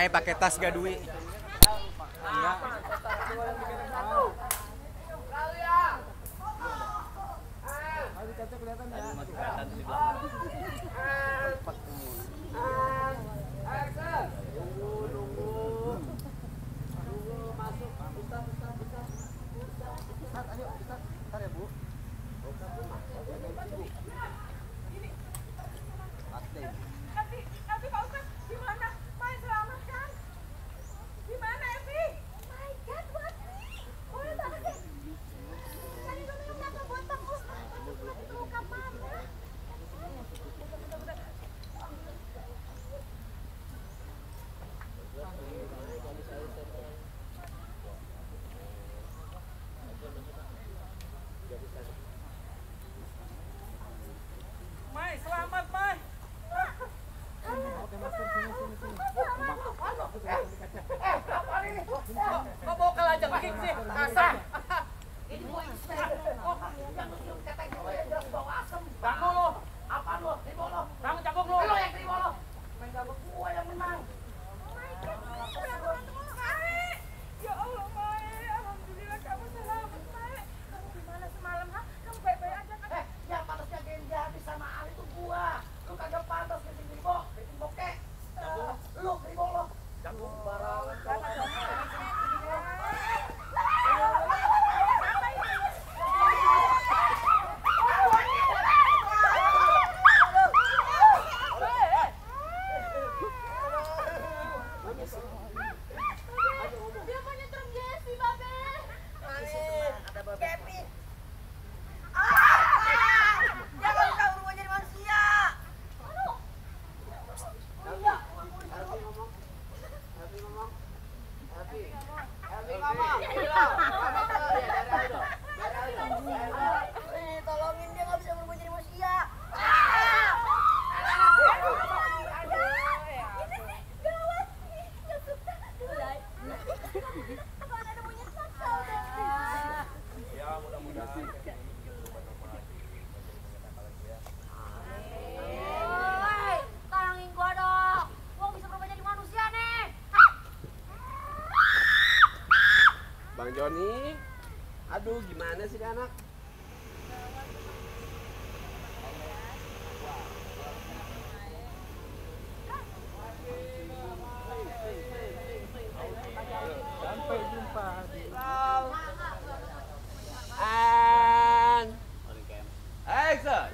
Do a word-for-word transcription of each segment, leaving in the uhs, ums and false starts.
Mai pakai tas gak duit? Enggak. Bang Joni, aduh gimana sih anak? Sampai jumpa di and action.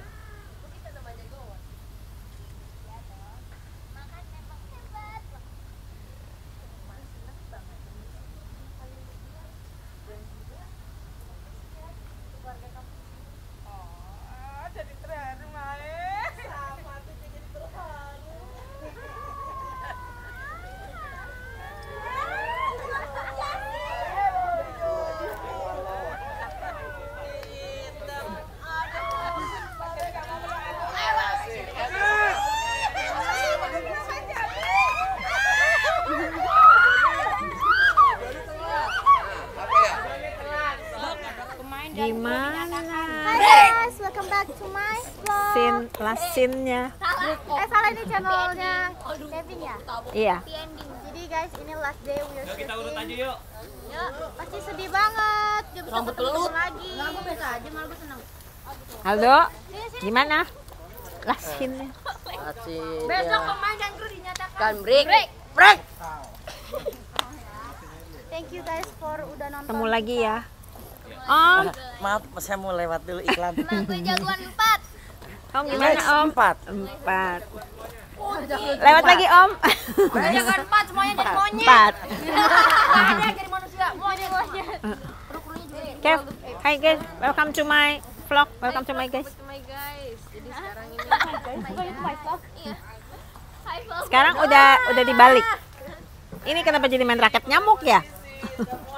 Gimana? Hai guys, welcome back to my vlog. Scene, last scene-nya. Eh salah, ini channelnya Kevin ya? Iya. Jadi guys, ini last day we are Kita urut aja shooting. yuk. Ya, pasti sedih banget. Gak bisa ketemu lagi. Nah, gue biasa aja, malah gue seneng. Aldo, gimana? Last scene-nya. Besok pemain dan kru dinyatakan Kan break. break. Break. Thank you guys for udah nonton. Ketemu lagi ya. Om, Maaf, saya mau lewat dulu iklan. Gue jagoan empat. Om gimana Om? Empat. Empat. Lewat lagi Om. Jagoan empat, semuanya jadi monyet. Empat. Ada jadi manusia, mau jadi monyet. Kru-krunya juga jadi Kev, hi guys, welcome to my vlog. Welcome to my guys. to my guys. Jadi sekarang ini bukan itu my vlog. Iya. Hi vlog. Sekarang udah udah dibalik. Ini kenapa jadi main raket nyamuk ya?